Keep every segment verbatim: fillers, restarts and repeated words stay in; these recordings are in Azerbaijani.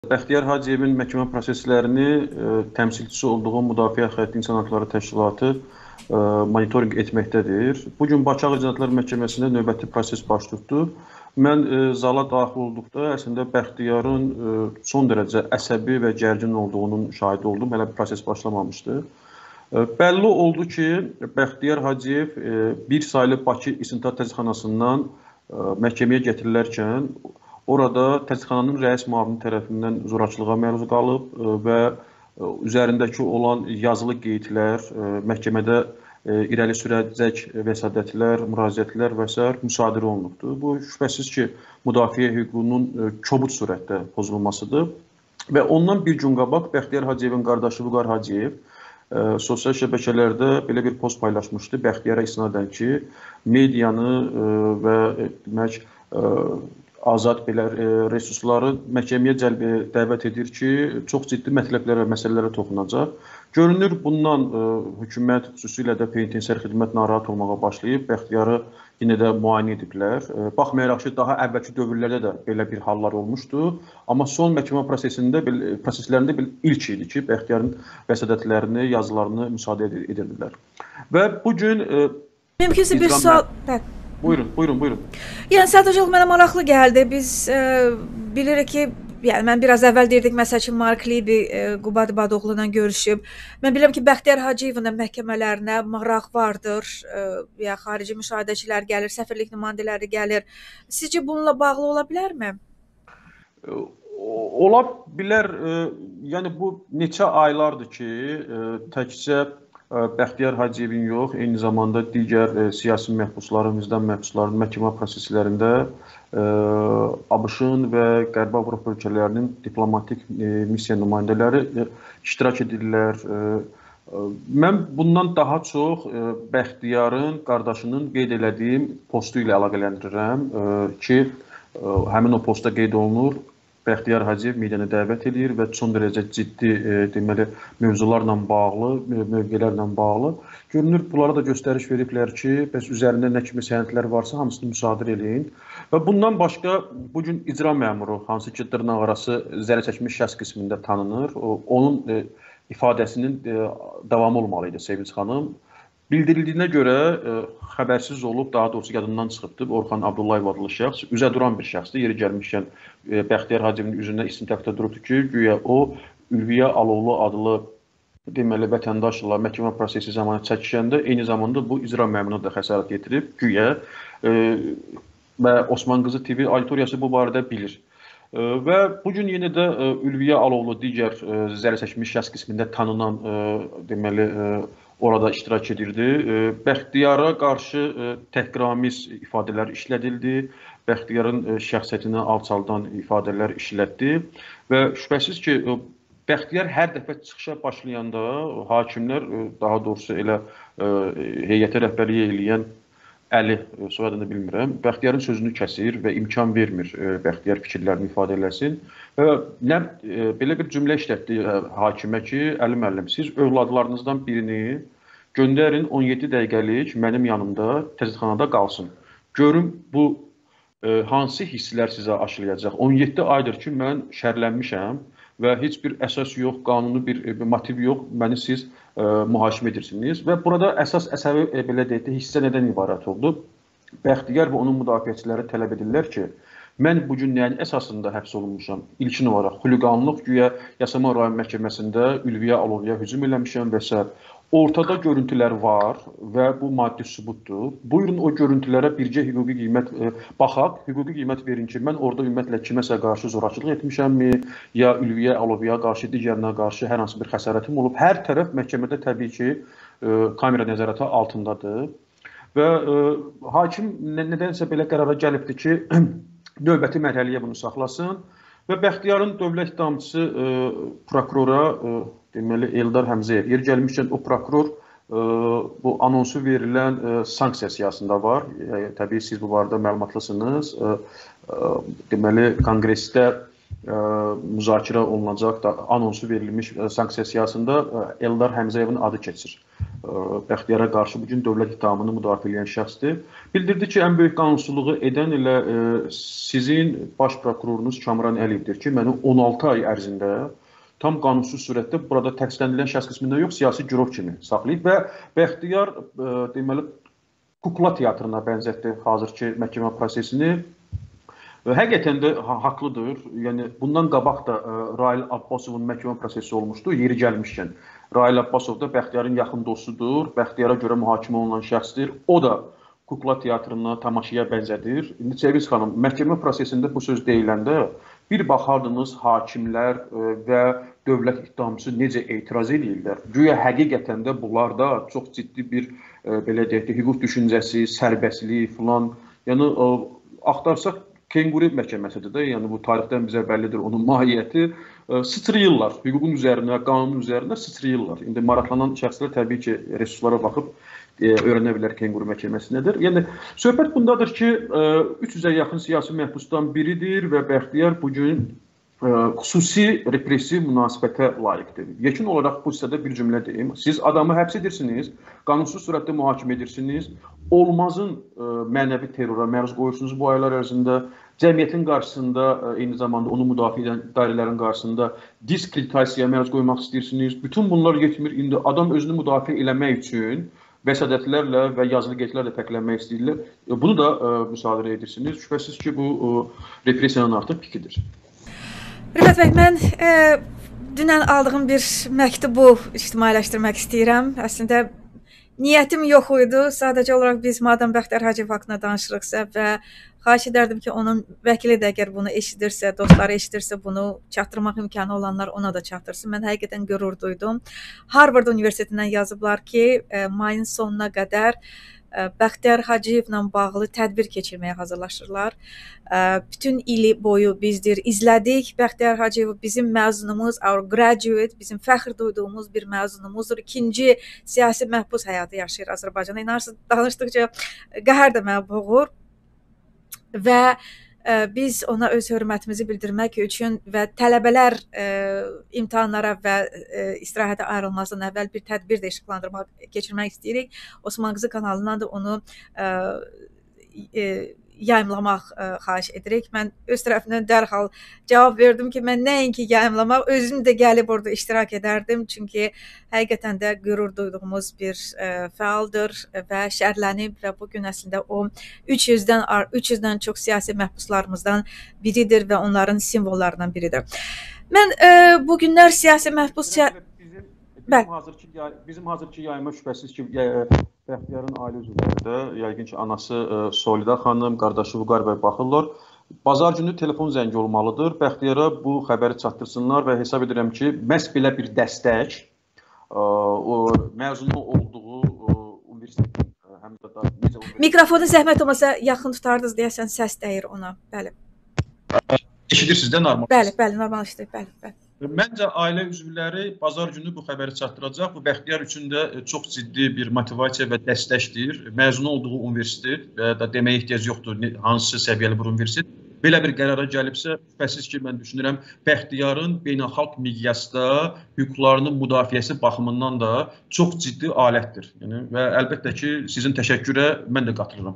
Bəxtiyar Hacıyevin məhkəmə proseslərini ə, təmsilçisi olduğu Müdafiə Həyat İnsan Hüquqları Təşkilatı ə, monitorinq etməkdədir. Bugün Bakı Ağır Cinayətlər Məhkəməsində növbəti proses baş tutdu. Mən ə, zala daxil olduqda əslində Bəxtiyarın ə, son dərəcə əsəbi və gərgin olduğunun şahidi oldum. Hələ proses başlamamışdı. Ə, bəlli oldu ki, Bəxtiyar Hacıyev ə, bir saylı Bakı İstintaq Təcridxanasından ə, məhkəməyə gətirilərkən orada təcridxananın rəis müavini tərəfindən zorakılığa məruz qalıb və üzərindəki olan yazılı qeydlər, məhkəmədə irəli sürəcək vəsadətlər, müraciətlər və s. müsadirə olunubdur. Bu, şübhəsiz ki, müdafiə hüququnun kobud surətdə pozulmasıdır. Və ondan bir gün qabaq Bəxtiyar Hacıyevin qardaşı Vüqar Hacıyev sosial şəbəkələrdə belə bir post paylaşmışdı. Bəxtiyara istinadən ki, medianı və demək, azad belə resursları məhkəməyə cəlb dəvət edir ki, çox ciddi mətləblərə, məsələlərə toxunacaq. Görünür, bundan ə, hökumət, xüsusilə də penitensiar xidmət narahat olmağa başlayıb, Bəxtiyarı yenə də müayinə ediblər. Baxmayaraq ki, daha əvvəlki dövrlərdə də belə bir hallar olmuşdu. Amma son məhkəmə prosesində, proseslərində bir ilk idi ki, Bəxtiyarın vəsadətlərini, yazılarını müsadə edirdilər. Və bugün... Mümkünsə bir sual... Buyurun, buyurun, buyurun. Yəni, sadəcə mənə maraqlı gəldi. Biz e, bilirik ki, yəni mən biraz əvvəl deyirdik, məsəl üçün Mark Libi e, Qubad İbadoğlu ilə görüşüb. Mən bilirəm ki, Bəxtiyar Hacıyevin məhkəmələrinə maraq vardır. E, ya xarici müşahidəçilər gəlir, səfirlik nümayəndələri gəlir. Sizcə bununla bağlı ola bilərmi? Ola bilər. E, yəni bu neçə aylardır ki, e, təkcə Bəxtiyar Hacıyevin yox, eyni zamanda digər e, siyasi məhbusların, vicdan məhbuslarının məhkəmə proseslərində e, ABŞ-ın və Qərbi Avropa ölkələrinin diplomatik e, missiya nümayəndələri e, iştirak edirlər. E, e, mən bundan daha çox e, Bəxtiyarın qardaşının qeyd elədiyim postu ilə əlaqələndirirəm e, ki, e, həmin o posta qeyd olunur. Bəxtiyar Hacıyev medianı dəvət edir və son dərəcə ciddi e, deməli, mövzularla bağlı, mövqelərlə bağlı. Görünür, bunlara da göstəriş veriblər ki, bəs üzərində nə kimi sənədlər varsa, hamısını müsadirə eləyin. Və bundan başqa, bugün icra məmuru, hansı ki, dırnaqarası zərər çəkmiş şəxs qismində tanınır, o, onun e, ifadəsinin e, davamı olmalıydı Sevinç xanım. Bildirildiyinə görə e, xəbərsiz olub, daha doğrusu yadından çıxıbdır. Orxan Abdullayev adlı şəxs, üzə duran bir şəxsdir. Yeri gəlmişkən e, Bəxtiyar Hacıyevin üzündə istintaqda durubdur ki, güya o Ülviyə Alovlu adlı deməli vətəndaşla məhkəmə prosesi zamanı çəkişəndə eyni zamanda bu icra məmuruna da xəsarət yetirib. Güya e, və Osman Qızı T V auditoriyası bu barədə bilir. E, və bugün yenə də e, Ülviyə Alovlu digər e, zərər çəkmiş şəxs qismində tanınan e, deməli e, orada iştirak edirdi. Bəxtiyara qarşı təhqiramiz ifadələr işlədildi. Bəxtiyarın şəxsiyyətini alçaldan ifadələr işlətdi. Və şübhəsiz ki, Bəxtiyar hər dəfə çıxışa başlayanda hakimlər, daha doğrusu elə heyətə rəhbərliyi eləyən Əli, soyadını bilmirəm, Bəxtiyarın sözünü kəsir və imkan vermir Bəxtiyar fikirlərini ifadə eləsin. Və nə, belə bir cümlə işlətdi hakimə ki, Əli müəllim, siz övladlarınızdan birini göndərin on yeddi dəqiqəlik mənim yanımda təcridxanada qalsın. Görüm bu e, hansı hisslər sizə aşılayacaq. on yeddi aydır ki, mən şərlənmişəm və heç bir əsas yox, qanuni bir, bir motiv yox, məni siz e, mühakimə edirsiniz. Və burada əsas əsəbi e, belə deyək də hissə nədən ibarət oldu? Bəxtiyar və onun müdafiəçiləri tələb edirlər ki, mən bugün nəyin əsasında həbs olunmuşam? İlkin olaraq xuliqanlıq güya Yasamal rayon məhkəməsində Ülviyə Alovluya hücum eləmişəm və s. Ortada görüntülər var və bu maddi sübutdur. Buyurun o görüntülərə bircə hüquqi qiymət e, baxaq, hüquqi qiymət verin ki, mən orada ümumiyyətlə kiməsə qarşı zorakılıq etmişəmmi, ya Ülviyə Alovluya qarşı, digərinə qarşı hər hansı bir xəsarətim olub. Hər tərəf məhkəmədə təbii ki, e, kamera nəzarəti altındadır. Və e, hakim nədənsə belə qərara gəlibdir ki, növbəti mərhələyə bunu saxlasın və Bəxtiyarın dövlət ittihamçısı e, prokurora e, deməli Eldar Həmzəyev, yer gəlmişkən o prokuror e, bu anonsu verilən e, sanksiya siyasında var. E, təbii siz bu barədə məlumatlısınız. E, e, deməli konqresdə e, müzakirə olunacaq da anonsu verilmiş e, sanksiya siyasında e, Eldar Həmzəyevin adı keçir. E, Bəxtiyara qarşı bu gün dövlət ittihamını müdafiə edən şəxsdir. Bildirdi ki, ən böyük qanunsuzluğu edən elə sizin baş prokurorunuz Kamran Əliyevdir ki, məni on altı ay ərzində tam qanunsuz surətdə burada təqsirləndirilən şəxs qismindən yox, siyasi girov kimi saxlayıb və Bəxtiyar deməli kukla teatrına bənzətdi hazırki məhkəmə prosesini. Həqiqətən də haqlıdır. Yəni bundan qabaq da Rail Abbasovun məhkəmə prosesi olmuşdu, yeri gəlmişkən. Rail Abbasov da Bəxtiyarın yaxın dostudur, Bəxtiyara görə mühakimə olunan şəxsdir. O da kukla teatrına, tamaşaya bənzədir. İndi Çeviz xanım, məhkəmə prosesində bu söz deyiləndə bir baxardınız hakimlər və dövlət ittihamçısı necə etiraz edirlər. Güya həqiqətən də bunlarda çox ciddi bir belə deyək də hüquq düşüncəsi, sərbəstlik filan, yəni axtarsaq Kenguru məhkəməsidir də, yəni bu tarixdən bizə bəllidir onun mahiyyəti. Sıçrayırlar, hüququn üzərinə, qanunun üzərinə sıçrayırlar. İndi maraqlanan şəxslər təbii ki, resurslara baxıb öyrənə bilər Kenguru məhkəməsi nədir. Yəni, söhbət bundadır ki, üç yüzə yaxın siyasi məhbusdan biridir və Bəxtiyar bugün xüsusi repressiv münasibətə layiqdir. Yekun olaraq bu hissədə bir cümlə deyim. Siz adamı həbs edirsiniz, qanunsuz surətdə mühakimə edirsiniz, olmazın mənəvi terrora məruz qoyursunuz bu aylar ərzində, cəmiyyətin qarşısında, eyni zamanda onu müdafiə edən dairələrin qarşısında diskreditasiyaya məruz qoymaq istəyirsiniz. Bütün bunlar yetmir. İndi adam özünü müdafiə eləmək üçün vəsadətlərlə və yazılı qeydlərlə təqlənmək istəyirlər. Bunu da müsadirə edirsiniz. Şübhəsiz ki, bu repressiyanın artıq pikidir. Rüfət bəy, mən e, dünən aldığım bir məktubu ictimailəşdirmək istəyirəm. Əslində niyyətim yox idi. Sadəcə olaraq biz madam Bəxtiyar Hacıyev haqqında danışırıqsa və xahiş edərdim ki, onun vəkili də əgər bunu eşidirsə, dostları eşidirsə, bunu çatdırmaq imkanı olanlar ona da çatdırsın. Mən həqiqətən qürur duydum. Harvard Universitetindən yazıblar ki, e, mayın sonuna qədər Bəxtiyar Hacıyevlə bağlı tədbir keçirməyə hazırlaşırlar. Bütün ili boyu bizdir izlədik. Bəxtiyar Hacıyev bizim məzunumuz, our graduate, bizim fəxr duyduğumuz bir məzunumuzdur. İkinci siyasi məhbus həyatı yaşayır Azərbaycanda. İnanırsınız, danışdıqca qəhər də mənə boğur və biz ona öz hörmətimizi bildirmək üçün və tələbələr e, imtahanlara və e, istirahətə ayrılmasından əvvəl bir tədbir də işıqlandırmaq, keçirmək istəyirik. Osman Qızı kanalından da onu e, e, yayımlamaq e, xahiş edirik. Mən öz tərəfimdən dərhal cavab verdim ki, mən nəinki yayımlamaq, özüm də gəlib orada iştirak edərdim. Çünki həqiqətən də qürur duyduğumuz bir e, fəaldır və şərlənib və bugün əslində o üç yüzdən üç yüzdən çox siyasi məhbuslarımızdan biridir və onların simvollarından biridir. Mən e, bu günlər siyasi məhbus Bizim hazırki bizim hazırki yayıma şübhəsiz ki, Bəxtiyarın ailə üzvləri də, yəqin ki, anası Solida xanım, qardaşı Vüqar bəy baxırlar. Bazar günü telefon zəngi olmalıdır. Bəxtiyara bu xəbəri çatdırsınlar və hesab edirəm ki, məhz belə bir dəstək o məzunu olduğu universitetin həm də da necə mikrofonu zəhmət olmasa yaxın tutardınız deyəsən səs dəyir ona. Bəli. Eşidirsiniz də normal. Bəli, bəli, normal işdir. Bəli, bəli. Məncə ailə üzvləri bazar günü bu xəbəri çatdıracaq. Bu Bəxtiyar üçün də çox ciddi bir motivasiya və dəstəkdir. Məzun olduğu universitet və da deməyə ehtiyac yoxdur hansı səviyyəli bir universitet. Belə bir qərara gəlibsə, şübhəsiz ki, mən düşünürəm, Bəxtiyarın beynəlxalq miqyasda hüquqlarının müdafiəsi baxımından da çox ciddi alətdir. Yəni, və əlbəttə ki, sizin təşəkkürə mən də qatılıram.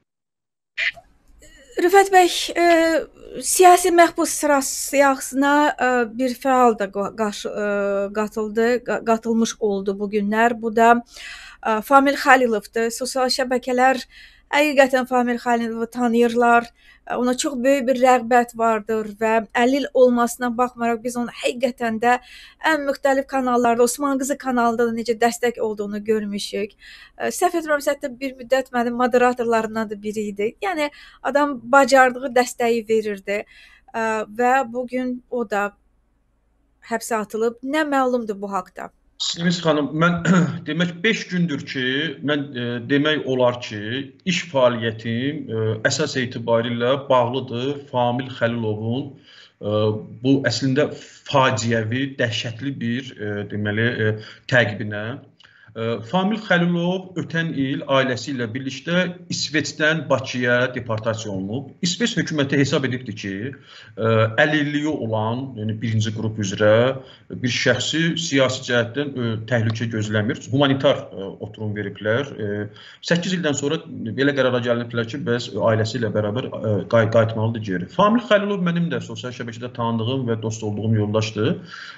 Rüfət bəy, e, siyasi məhbus siyahısına e, bir fəal da qarşı, e, qatıldı, qatılmış oldu bu günlər. Bu da e, Famil Xəlilovdur. Sosial şəbəkələr həqiqətən Famil Xəlilovu tanıyırlar. Ona çox böyük bir rəğbət vardır və əlli il olmasına baxmayaraq biz onu həqiqətən də ən müxtəlif kanallarda, Osman Qızı kanalında da necə dəstək olduğunu görmüşük. Səhv etmirəmsə, hətta bir müddət mənim moderatorlarımdan da biri idi. Yəni adam bacardığı dəstəyi verirdi və bugün o da həbsə atılıb. Nə məlumdur bu haqda? Simiz xanım, mən demək beş gündür ki, mən e, demək olar ki, iş fəaliyyətim e, əsas etibarilə bağlıdır Famil Xəlilovun e, bu əslində faciəvi, dəhşətli bir e, deməli e, təqibinə. Famil Xəlilov ötən il ailəsi ilə birlikdə İsveçdən Bakıya deportasiya olunub. İsveç hökuməti hesab edibdir ki, əlilliyi olan, yəni birinci qrup üzrə bir şəxsi siyasi cəhətdən təhlükə gözləmir. Humanitar oturum veriblər. səkkiz ildən sonra belə qərara gəliniblər ki, bəs ailəsi ilə bərabər qayıtmalıdır geri. Famil Xəlilov mənim də sosial şəbəkədə tanıdığım və dost olduğum yoldaşdır.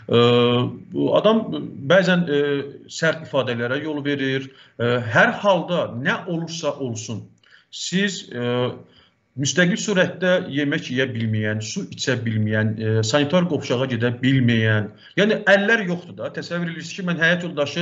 Adam bəzən sərt ifadələr yol verir. Hər halda nə olursa olsun, siz müstəqil surətdə yemək yeyə bilməyən, su içə bilməyən, sanitar qovşağa gedə bilməyən, yəni əllər yoxdur da. Təsəvvür edirsiniz ki, mən həyat yoldaşı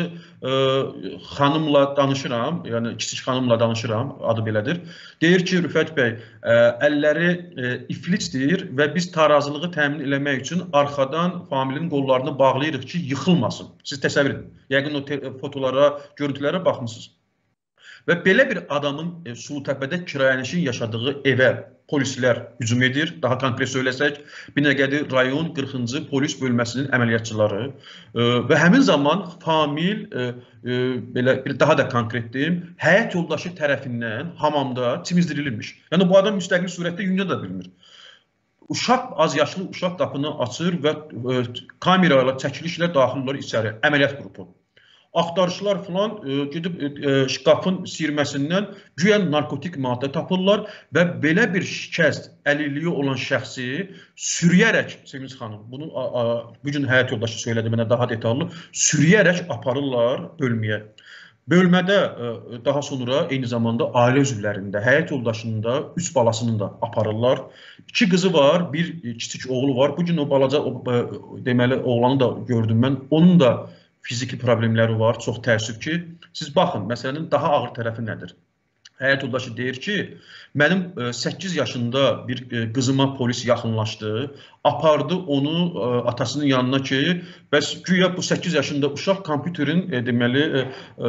xanımla danışıram, yəni kiçik xanımla danışıram, adı belədir. Deyir ki, Rüfət bəy, əlləri iflicdir və biz tarazılığı təmin eləmək üçün arxadan Familin qollarını bağlayırıq ki, yıxılmasın. Siz təsəvvür edin. Yəqin o fotolara, görüntülərə baxmısınız. Və belə bir adamın Sulutəpədə kirayənişin yaşadığı evə polislər hücum edir. Daha konkret söyləsək, Binəqədi rayon qırxıncı polis bölməsinin əməliyyatçıları və həmin zaman Famil, belə bir daha da konkret deyim, həyat yoldaşı tərəfindən hamamda çimizdirilmiş. Yəni bu adam müstəqil surətdə yuyuna da bilmir. Uşaq, az yaşlı uşaq qapını açır və kamerayla, çəkilişlə daxil olur içəri, əməliyyat qrupu. Axtarışlar falan gedib qapın sirməsindən güya narkotik maddə tapırlar və belə bir şikəst əlilliyi olan şəxsi sürüyərək, Sevinç xanım, bunu bugün həyat yoldaşı söylədi mənə daha detallı, sürüyərək aparırlar bölməyə. Bölmədə daha sonra eyni zamanda ailə üzvlərində, həyat yoldaşında üç balasını da aparırlar. İki qızı var, bir kiçik oğlu var. Bugün o balaca, deməli, oğlanı da gördüm mən. Onun da fiziki problemləri var, çox təəssüf ki. Siz baxın, məsələnin daha ağır tərəfi nədir? Həyat yoldaşı deyir ki, mənim səkkiz yaşında bir qızıma polis yaxınlaşdı, apardı onu atasının yanına ki, bəs güya bu səkkiz yaşında uşaq kompüterin deməli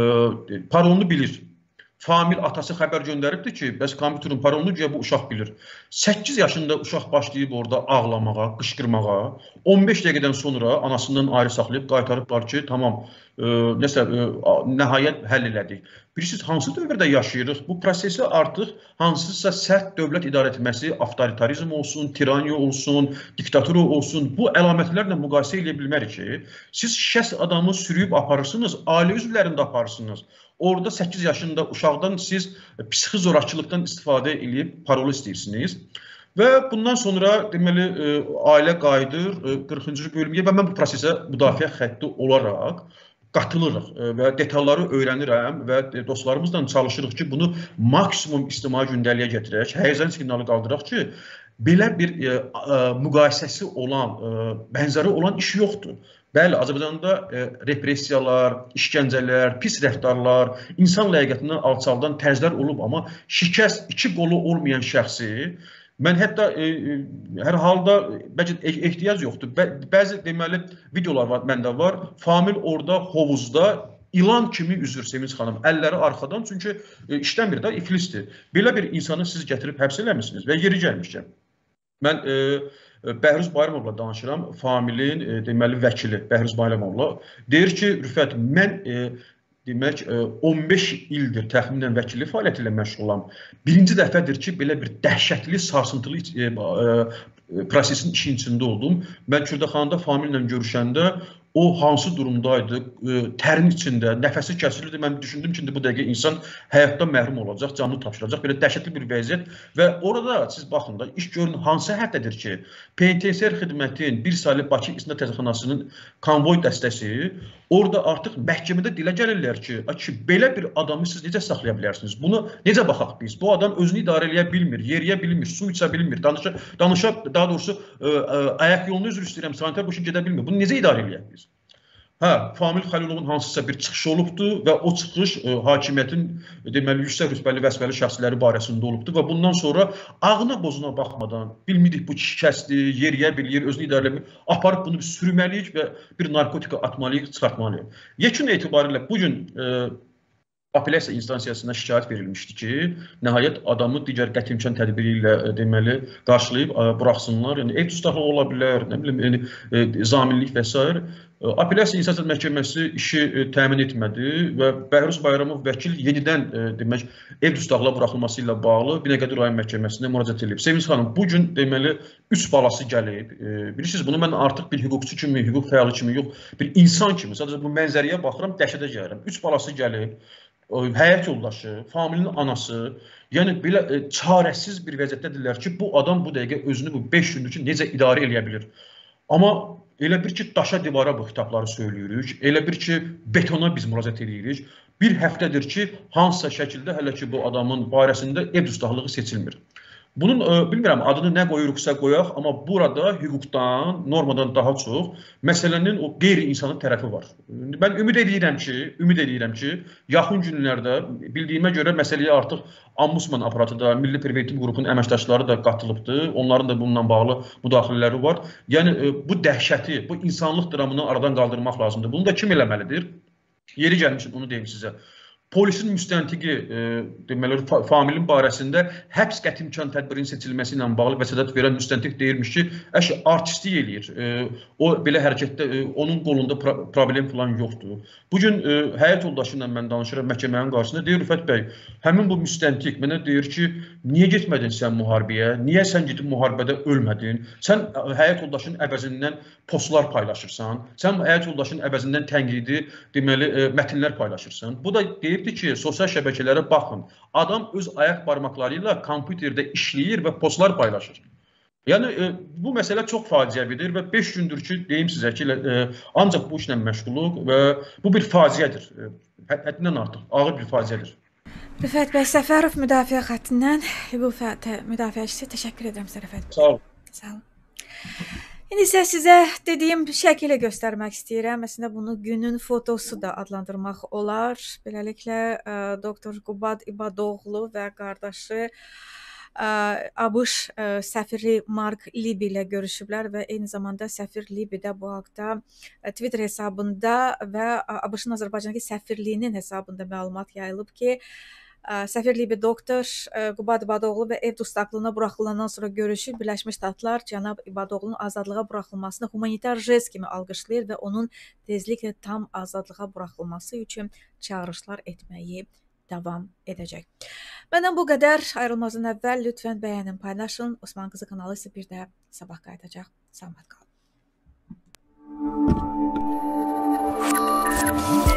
parolunu bilir. Famil atası xəbər göndəribdir ki, bəs kompüterin parolunu güya bu uşaq bilir. səkkiz yaşında uşaq başlayıb orada ağlamağa, qışqırmağa, on beş dəqiqədən sonra anasından ayrı saxlayıb qaytarıblar ki, tamam, nəsə, nəhayət həll elədik. Bilirsiniz, hansı dövrdə yaşayırıq? Bu prosesi artıq hansısa sərt dövlət idarə etməsi, avtoritarizm olsun, tiraniya olsun, diktatura olsun, bu əlamətlərlə müqayisə edə bilmərik ki, siz şəxs adamı sürüyüb aparırsınız, ailə üzvlərində aparırsınız. Orada səkkiz yaşında uşaqdan siz psixi zorakılıqdan istifadə edib parolu istəyirsiniz. Və bundan sonra deməli ailə qayıdır qırxıncı bölməyə və mən bu prosesə müdafiə xətti olaraq qatılırıq və detalları öyrənirəm və dostlarımızla çalışırıq ki, bunu maksimum ictimai gündəliyə gətirək, həyəcan siqnalı qaldıraq ki, belə bir müqayisəsi olan, bənzəri olan iş yoxdur. Bəli, Azərbaycanda repressiyalar, işgəncələr, pis rəftarlar, insan ləyaqətindən alçaldan tərzlər olub, amma şikəst, iki qolu olmayan şəxsi, mən hətta hər halda bəlkə ehtiyac yoxdur. Bəzi deməli videolar var, məndə var. Famil orada hovuzda ilan kimi üzür Sevinç xanım, əlləri arxadan, çünki işləmir də, iflisdir. Belə bir insanı siz gətirib həbs eləmişsiniz və yeri gəlmişkən. Mən Bəhruz Bayramovla danışıram, Familin deməli vəkili Bəhruz Bayramovla. Deyir ki, Rüfət, mən demək on beş ildir təxminən vəkillik fəaliyyəti ilə məşğulam. Birinci dəfədir ki, belə bir dəhşətli, sarsıntılı prosesin işin içində oldum. Mən Kürdəxanada Famillə görüşəndə o hansı durumdaydı, tərin içində, nəfəsi kəsilirdi. Mən düşündüm ki, bu dəqiqə insan həyatdan məhrum olacaq, canını tapşıracaq. Belə dəhşətli bir vəziyyət və orada siz baxın da, iş görün hansı həddədir ki, penitensiar xidmətin bir saylı Bakı İstinad Təzyiqxanasının konvoy dəstəsi orada artıq məhkəmədə dilə gəlirlər ki, belə bir adamı siz necə saxlaya bilərsiniz? Bunu necə baxaq biz? Bu adam özünü idarə eləyə bilmir, yeriyə bilmir, su içə bilmir, danışa, danışa daha doğrusu ayaq yolunu üzr istəyirəm, sanitar boşu gedə bilmir. Bunu necə idarə eləyək biz? Hə, Famil Xəlilovun hansısa bir çıxışı olubdur və o çıxış hakimiyyətin deməli yüksək rütbəli vəzifəli şəxsləri barəsində olubdur və bundan sonra ağına bozuna baxmadan bilmirik bu şikəstdir, yeriyə bilir, özünü idarə edir, aparıb bunu sürməliyik və bir narkotika atmalıyıq, çıxartmalıyıq. Yekun etibarilə bugün apellyasiya instansiyasına şikayət verilmişdi ki, nəhayət adamı digər qəti imkan tədbiri ilə deməli qarşılayıb buraxsınlar. Yəni ev dustaqlığı ola bilər, nə bilim, yəni zaminlik və s. Apellyasiya İnstansiya Məhkəməsi işi təmin etmədi və Bəhruz Bayramov vəkil yenidən demək ev dustaqlığa buraxılması ilə bağlı Binəqədi rayon məhkəməsinə müraciət edib. Sevinç xanım, bu gün deməli üç balası gəlib. Bilirsiniz, bunu mən artıq bir hüquqçu kimi, hüquq fəalı kimi yox, bir insan kimi, sadəcə bu mənzərəyə baxıram, dəhşətə gəlirəm. Üç balası gəlib. Həyat yoldaşı, familinin anası, yəni belə e, çarəsiz bir vəziyyətdədirlər ki, bu adam bu dəqiqə özünü bu beş gündür ki, necə idarə edə bilir. Amma elə bir ki, daşa divara bu xitabları söyləyirik, elə bir ki, betona biz müraciət edirik. Bir həftədir ki, hansısa şəkildə hələ ki, bu adamın barəsində ev dustaqlığı seçilmir. Bunun, e, bilmirəm, adını nə qoyuruqsa qoyaq, amma burada hüquqdan, normadan daha çox məsələnin o qeyri-insani tərəfi var. Mən ümid edirəm ki, ümid edirəm ki, yaxın günlərdə bildiyimə görə məsələyə artıq Ombudsman aparatı da, Milli Preventiv qrupunun əməkdaşları da qatılıbdır. Onların da bununla bağlı müdaxilələri var. Yəni, e, bu dəhşəti, bu insanlıq dramını aradan qaldırmaq lazımdır. Bunu da kim eləməlidir? Yeri gəlmişim, onu deyim sizə. Polisin müstəntiqi, e, deməli, fa familin barəsində həbs qəti imkan tədbirinin seçilməsi ilə bağlı vəsatət verən müstəntiq deyirmiş ki, əşi artistlik eləyir. E, o belə hərəkətdə e, onun qolunda pro problem falan yoxdur. Bugün e, həyat yoldaşı ilə mən danışıram məhkəmənin qarşısında. Deyir Rüfət bəy, həmin bu müstəntiq mənə deyir ki, niyə getmədin sən müharibəyə? Niyə sən gedib müharibədə ölmədin? Sən həyat yoldaşının əvəzindən postlar paylaşırsan. Sən həyat yoldaşının əvəzindən tənqidi, deməli, e, mətnlər paylaşırsan. Bu da deyir ki, sosial şəbəkələrə baxın. Adam öz ayaq barmaqları ilə kompüterdə işləyir və postlar paylaşır. Yəni, e, bu məsələ çox faciəvidir və beş gündür ki, deyim sizə ki, e, ancaq bu işlə məşğuluq və bu bir faciədir. E, həddindən artıq, ağır bir faciədir. Rüfət bəy Səfərov müdafiə xəttindən bu müdafiəçisi təşəkkür edirəm sizə Rüfət bəy. Sağ olun. Sağ olun. İndi isə sizə dediyim şəkillə göstərmək istəyirəm. Əslində bunu günün fotosu da adlandırmaq olar. Beləliklə ə, doktor Qubad İbadoğlu və qardaşı ə, ABŞ ə, səfiri Mark Libby ilə görüşüblər və eyni zamanda səfir Libby də bu haqda Twitter hesabında və ABŞ-ın Azərbaycandakı səfirliyinin hesabında məlumat yayılıb ki, Səfir Libby doktor Qubad İbadoğlu və ev dustaqlığına buraxılandan sonra görüşüb Birləşmiş Ştatlar cənab İbadoğlunun azadlığa buraxılmasını humanitar jest kimi alqışlayır və onun tezliklə tam azadlığa buraxılması üçün çağırışlar etməyi davam edəcək. Məndən bu qədər. Ayrılmazdan əvvəl lütfən bəyənin, paylaşın. Osman qızı kanalı isə bir də sabah qayıdacaq. Salamat qalın.